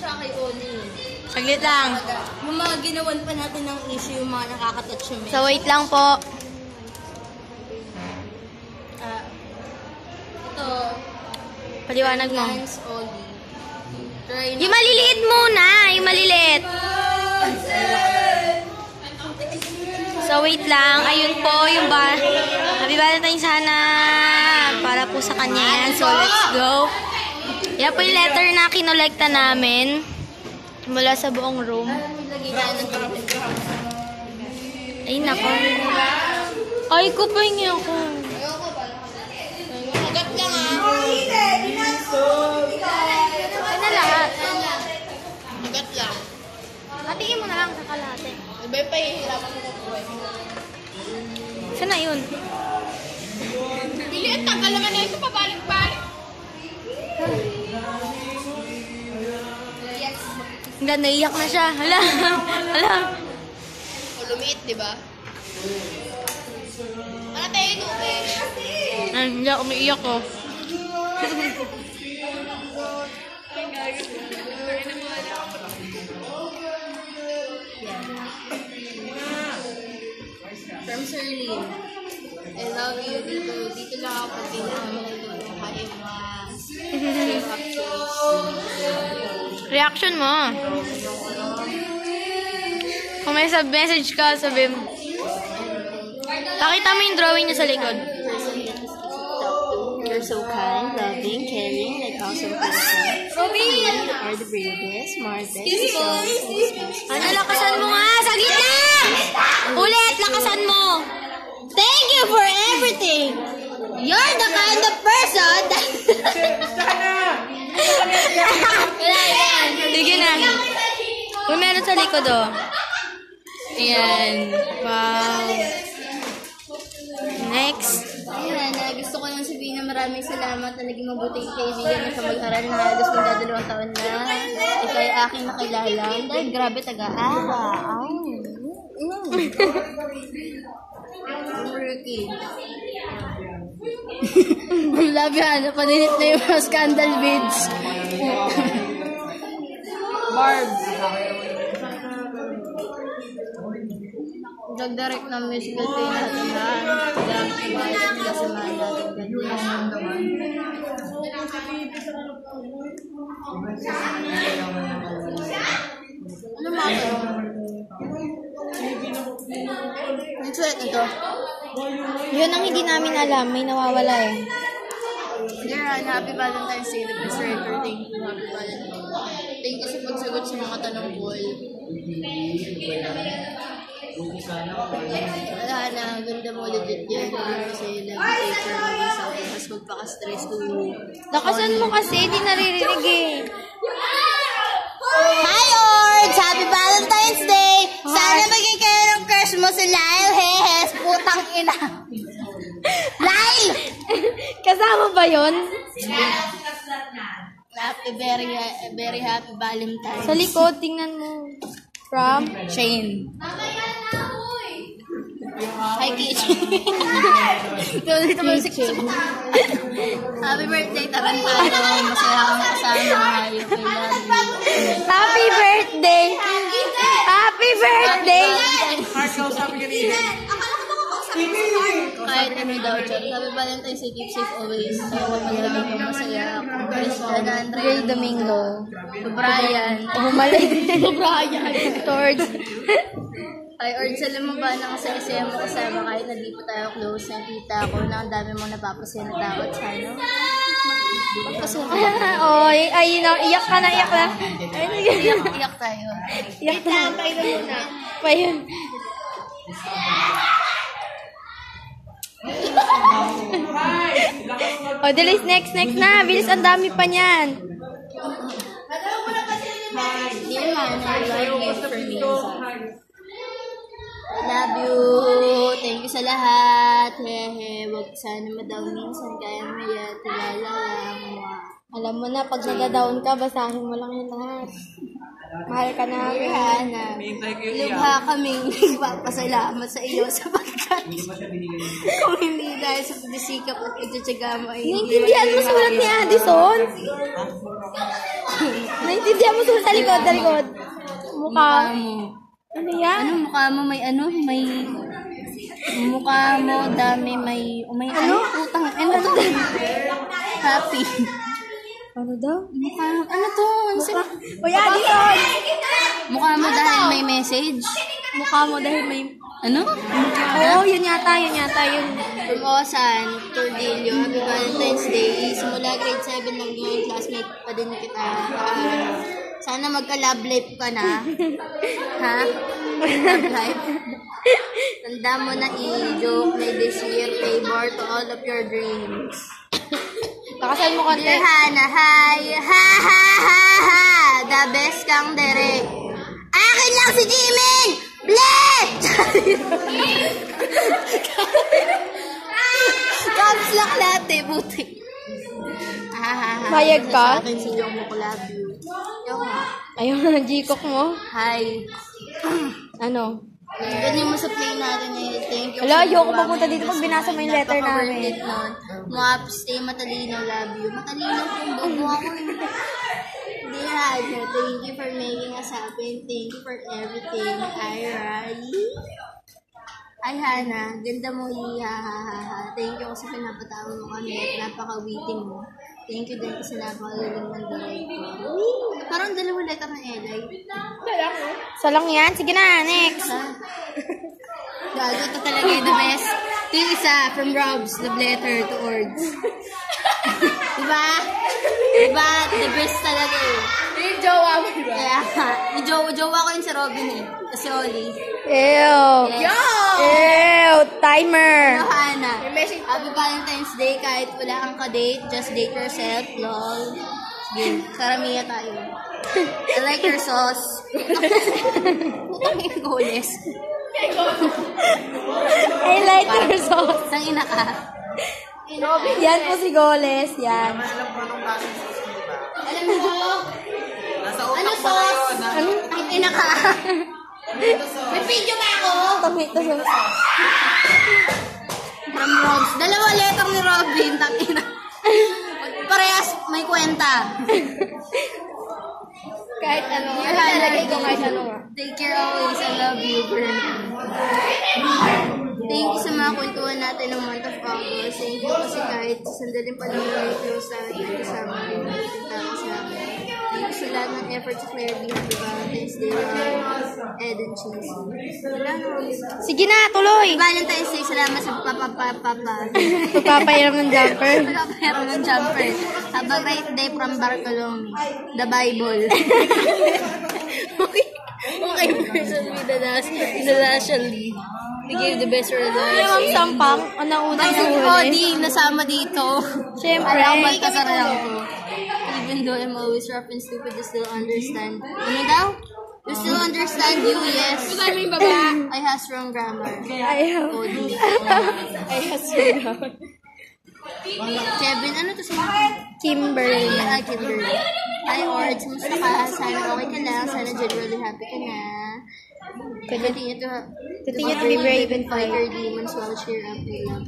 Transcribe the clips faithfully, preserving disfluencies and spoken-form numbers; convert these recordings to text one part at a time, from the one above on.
siya kay Oli. Saglit lang. Yung mga ginawan pa natin ng issue, yung mga nakakatouch yung So, wait lang po. Uh, ito. Paliwanag mo. Thanks, Oli. Try Yung maliliit muna. Yung maliliit. So, wait lang. Ayun po yung ba. Happy Valentine's sana. Para po sa kanya yan. So, let's go. Yan po yung letter na kinolekta namin. Mula sa buong room. Ay, nako. Ay, kupahingi ako. Magat lang ah. Ay na lahat. Magat lang. Hatiin mo na lang sa kalate. Iba pa hihirapan mo ng buhay. Saan na yun? Bili, ang tagal naman na ito. Pabalik-balik. Yes. Hangga, naiyak na siya. Hala. Hala. O lumiit, di ba? Ano tayo ito eh? Ay, hindi ako umiiyak ko. From Sirlene. I love you. Dito, dito lang ako pag pinamahal ko ng kaya mas. Shape up case. Reaction mo. Kung may sub-message ka, sabi mo. Pakita mo yung drawing niya sa likod. You're so kind, loving, caring, like awesome person. You are the bravest, smartest, strongest. Ano, lakasan mo nga! Saglit lang! Ulit, lakasan mo! Thank you for everything! You're the kind of person that... Sige na. Uy, meron sa likod, oh. Ayan. Wow. Next. Ayan, uh, gusto ko lang sabihin na maraming salamat na naging mabuting kaibigan mo sa mag-aral na halos magdadalawang taon na. Ikaw ay aking nakilala. Dahil grabe taga-awa. Ay. Mm. Rookie. Ang labi, ano, paninit na yung mga scandal vids. Barb. Nag-direct ng musical pay natin ha. Kailangan ko ba ito kasamahan natin ganyan. Ano mga? Ang sulit nito. Yun ang hindi namin alam. May nawawala eh. Dear Anna, happy Valentine's Day. The best writer. Thank you. Happy Valentine's Day. Thank you sa pagsagot sa mga tanong ko. Wala na, ganda mo legit yan. Kasi nag-take mo sa akin. Tapos magpaka-stress ko. Lakasan mo kasi, di naririnig eh. Hi, Ords! Happy Valentine's Day! Sana maging kayo ng crush mo si Lyle. Hehes, putang ina. Lyle! Kasama ba yun? Happy, very, very happy Valentine's. Sa likod, tingnan mo. From? Shane. Hi, Kitchen. Dito mo si Kitchen. Happy birthday, Tarantado. Masaya kang kasama. You can love you. Happy birthday! Happy birthday! Kahit ano daw dyan. Happy Valentine's Day, keep safe always. Kaya kapag ka masaya. Chris Alejandro. Will Domingo. Brian. Oh, mali. Brian. Tords. Ay, Ords, alam mo ba na kasaya-saya mo kasama kahit na di pa tayo close, nakita ko na ang dami mo napapasaya na takot sa ano? Magpasaya ka. Oh, ay, ay, no, iyak ka na, iyak na. Iyak, iyak tayo. Iyak na. Tayo muna. Pa yun. Oh, Delis, next, next na. Bilis, ang dami pa niyan. Dear Hannah, I love you for me. I love you. Thank you sa lahat. Hehe, wag sana madaw minsan. Kaya mo yan. Tilala lang. Alam mo na, pag nag-down ka, basahin mo lang yung lahat. Mahal ka na. Dear Hannah, lubha kaming nagpapasalamat sa iyo sapagkat kung hindi dahil sa pagsisikap at pagtsatsaga mo ay Naintindihan mo sulat ni Addison? Naintindihan mo sa likod, sa likod. Mukha. Mukha mo. Ano yan? Ano mukha mo? May ano? May... Mukha mo, dami, may... May ano? Utang. Ano to? Happy. Ano daw? Mukha mo. Ano to? Ano Mukha. Uy, Addison! Mukha mo dahil may message. Mukha mo dahil may... Ano? Oo, yun yata, yun yata, yun. From Osan, Tordillo, Happy Valentine's Day. Simula grade seven lang ngayon, classmate pa din kita. Uh, sana magka-love life ka na. Ha? Love life. Tanda mo na i-joke na this year, favor to all of your dreams. Kakasal mo konti. Dear Hana, hi! Ha ha ha ha! The best kang dere. Akin lang si Jimin! Bleh! Caps lock lahat eh, buti. Ha ha ha. Bayag ka? Sa akin si Jong mo, love you. Yung Ayaw na ng G-Cock mo. hi. Ano? Ganyan mo sa play natin eh. Thank you. Hala, ayoko mapunta dito pag binasa mo yung letter namin. Mga stay matalino, love you. Matalino po yung bobo ako eh. Dear Hana, thank you for making us happy. Thank you for everything. Hi, Riley. Ay, Hana, ganda mo iha, ha, ha, ha. Thank you kasi pinapatawa mo kami at napaka-witty mo. Thank you din kasi napakagaling ng dalay ko. Parang dalawang letter ng Elay. Sa lang yan? Sige na, next. Ha? Gago, ito talaga yung the best. Ito yung isa, from Robs, the letter to Ords. Diba? Diba? The best talaga eh. Yung jowa mo, diba? Kaya, yung jowa, jowa ko yun si Robin eh. Kasi Oli. Ew. Yes. Ew, timer. Hana, Happy Valentine's Day kahit wala kang ka-date, just date yourself, lol. Sige, saramiya tayo. I like your sauce. Putang ina goles. I like your sauce. Sang ina ka. Yan po si Goles, yan. Alam mo, ano sauce? Ano? Ang ina ka. May video ba ako? Tomato sauce. From Robs. Dalawa letter ni Robin. Tangina. Parehas may kwenta. Kahit ano. Dear Hana, Nalagay ko kahit ano. take care always. I love you, Bernard. Thank you sa mga kwentuhan natin ng month of August. Thank you kasi kahit sandali pa lang kayo close sa atin kasama rin natin tao sa amin. Thank you sa lahat ng effort sa Claire B. Happy Valentine's Day. Ed and Cheese. Wala na. Sige na, tuloy. Valentine's Day. Salamat sa papa-papa. Papapairam ng jumper. Pagkapero ng jumper. Have a great day from Barcolome. The Bible. Okay. Okay, person with the last, the last lead. We gave the best for the last. Alam ang sampang, ang naunang Ay, si nahuli. Cody, nasama dito. Siyempre. Alam ko, magkasarayan ko. Even though I'm always rough and stupid, you still understand. Ano daw? You still understand you, yes. I have strong grammar. Ayaw. Cody. Ayaw sila. Kevin, ano to siya? Kimberly. Ay, Kimberly. Hi, Ords. Musta ka? Sana okay ka lang. Sana generally happy ka na. Continue to, Continue to be brave and fight fight. your demons while cheer up your love.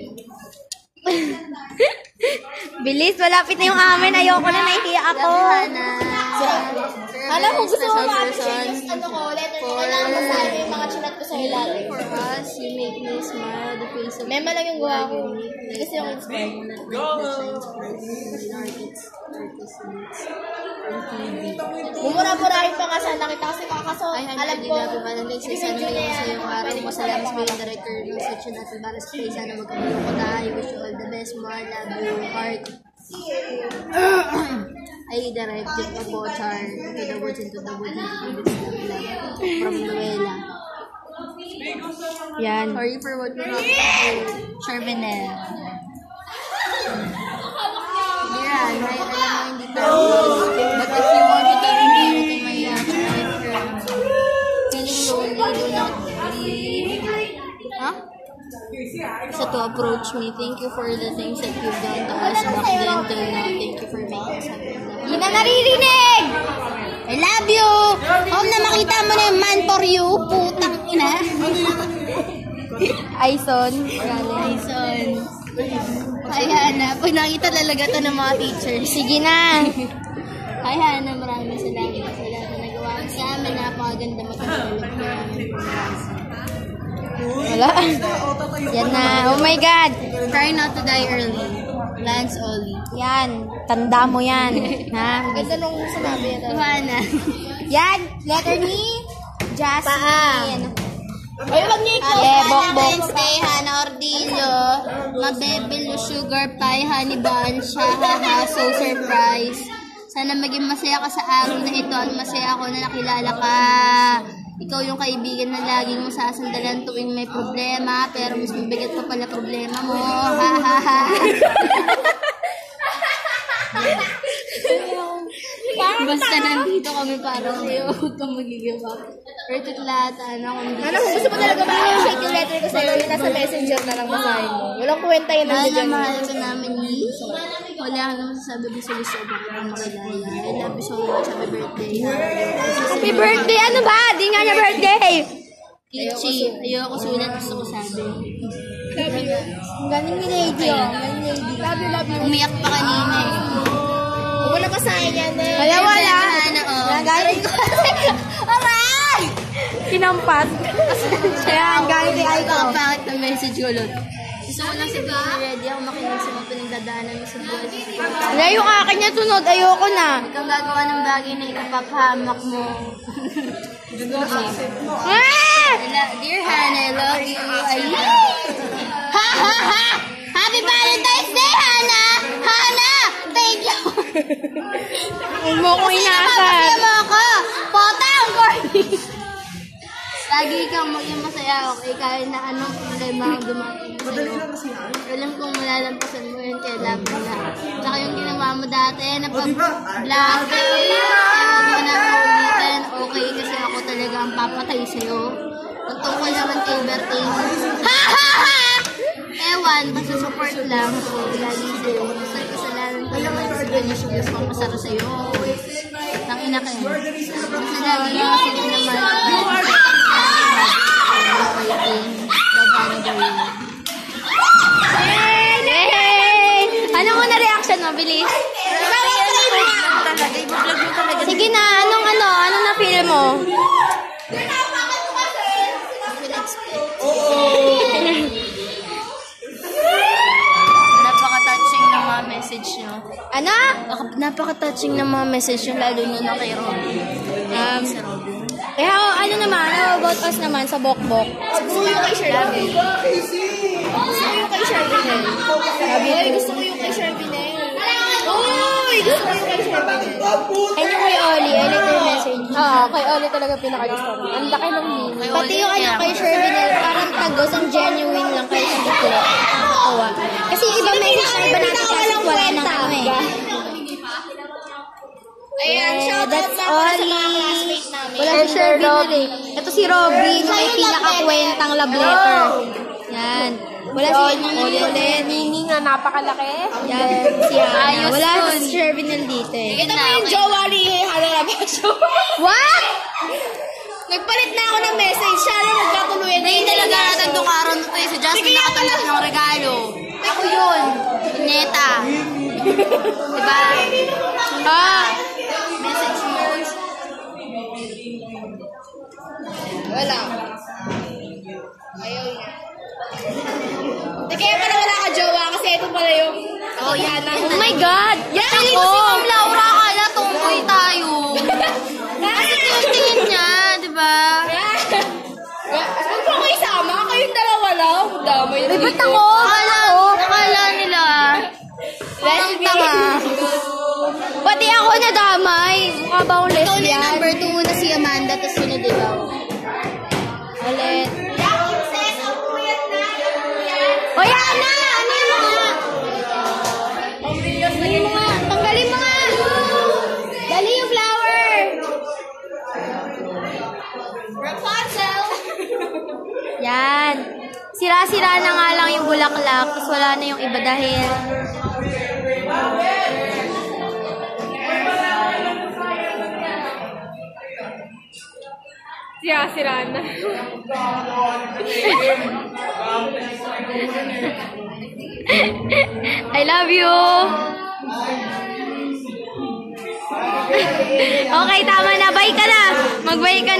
Bilis, malapit na yung amin. Ayoko na, nahihiya ako. Love you, Hana. Alam mo, gusto mo ma-appreciate yung ano ko, letter ko. Kailangan mo sa akin yung mga chinat ko sa ilalim. For us, you make me smile. The face of Mema lang yung gawa ko. unique. Kasi yung inspired. Mumura-murahin pa nga sana kita kasi kakaso. Ay, Alam ko, Valentine's Day. Sana ngayon sa iyong araw mo. Salamat sa mga director ng section natin para sa play. Sana magkaroon ko tayo. I wish you all the best. More love you. Heart. I direct it a bochar. Okay, the words into the words into the words. From Noela. yan. Sorry for what you wrote to Chervinel. Diran, may alam mo hindi tayo close. But if you want to tell me everything my friend, feeling lonely, do not leave. Huh? So to approach me, thank you for the things that you've done to us back then till now. Thank you for making us happy. Hindi na naririnig! I love you! Om na makita mo na yung man for you, putang ina. Aison. Aison. Ayan na, pag nakita talaga to ng mga teachers. Sige na. Kay Hana, maraming salamat sa lahat na nagawa mo sa amin. Napakaganda mo pagkalit ko namin. Wala. Yan na. Oh my God. Try not to die early. Lance Oli. Yan. Tanda mo yan. Ha? Ganda nung sinabi ito. Hana. Yan. Letter ni Jasmine. Ay, wag niyo ikaw. Yeah, bok, bok. Wednesday, Hana Ordillo. Mabebelo sugar pie, honey bun. Shahaha, so surprise. Sana maging masaya ka sa araw na ito at masaya ako na nakilala ka. Ikaw yung kaibigan na laging mo sasandalan tuwing may problema, pero mas mabigat pa pala problema mo. Ha ha ha. Basta nandito kami parang kayo, huwag kang mag-give up. Pero lahat, ano, kung hindi. Ano, kung gusto mo talaga ma-shake yung letter ko sa'yo, yung nasa messenger na lang basahin mo. Walang kwenta yun Mahal nandun na dyan. mahal ka namin, Yi. Wala ka naman sasabi ko sa gusto ko kang makilala. I love you so much. Happy birthday. Happy birthday! Ano ba? Di nga niya birthday! Kichi, ayoko sulat. Gusto ko sabi. Galing ni lady, oh. Galing ni lady. Love you, love you. Umiyak pa kanina eh. Huwag mo na basahin yan eh. Wala, wala. Hana, oh. Nagalit ko. Aray! Kinampat. Kaya ang galit ni Aiko. Ikaw, bakit na message ko, Lord? Gusto ko lang sabihin na ready ako makinig sa mga pinagdadaanan mo sa buhay. Wala yung akin niya sunod. Ayoko na. Ikaw gagawa ng bagay na ikapapahamak mo. Ah! Dear Hana, I love you. I Ha ha ha! Happy Valentine's Day, Hana! Hana! Thank you! Huwag mo ko inasal. Masaya mo ako! Potang! Corny! Lagi ikaw maging masaya ako eh, kahit na anong problema ang dumating sa'yo. Alam kong malalampasan mo yun, kaya love mo na. Saka yung ginawa mo dati, napag-vlog, ewan mo na ulitin, okay, kasi ako talaga ang papatay sa'yo. Ang tungkol naman kay Berting, ha ha ha! Ewan, basta support lang. So, lagi sa'yo. Basta kasalanan ko naman sa kanya siya gusto kong masara sa'yo. Nang ina ka yun. Basta lagi yung sila naman. Hey! Ano mo na reaction mo? Bilis. Sige na. Anong ano? Anong na-feel mo? Napaka-touching ng mga message nyo. Ano? Napaka-touching ng mga message nyo, lalo nyo na kay Robin. Um, Sa Robin. Eh, how, ano naman? How about us naman sa Bokbok? Gusto ko yung kay Shervin. Gusto ko yung kay Shervin. Uy, gusto ko yung kay Shervin eh. Uy, gusto ko yung kay Shervin. And yung kay Oli, I like your message. Oo, kay Oli talaga pinaka-gusto ko. Ang laki ng meaning. Pati yung ano kay Shervinel, parang tagos, ang genuine lang kay Shervinel. Nakakatawa. Kasi iba message na iba natin kasi wala nang ano eh. Ayan, Eh, shout out that's na pala sa mga Oli. classmate namin. Wala si Shervinel eh. Ito si Robin, may pinaka-kwentang love letter. Yan. Wala si Oli ulit. Meaning na napakalaki. Yan, si Hana. Ayos Wala yun. si Shervinel dito eh. Ito mo yung jowa ni Hana Labasyo. What? Nagpalit na ako ng message. Siya na magkatuluyan. Hindi talaga natin dukaron to eh. Si Justin nakatanggap ng regalo. Ako yun. Neta. Diba? Ah, Message mo. Wala. Ayaw niya. Hindi kaya pala wala ka jowa kasi ito pala yung Oh, yan na. oh my God! Yan Feeling ako! ko si Ma'am Laura kala tungkoy tayo. Kasi tingin niya, diba? Huwag po kayo isama. Kayong dalawa lang. Damay na Ba't dito. ako? Akala, akala nila. Parang tanga. Pati ako nadamay. Mukha ba akong Ikaw na yung lesbian? number two muna si Amanda, tapos sunod ikaw. Ulit. O yan na! Ano yung mga? Ano yung mga? Tanggalin mo nga! Dali yung flower! Rapunzel! Yan. Sira-sira na nga lang yung bulaklak, tapos wala na yung iba dahil... Sira-sira na. I love you! Okay, tama na. Bye ka na. Mag-bye ka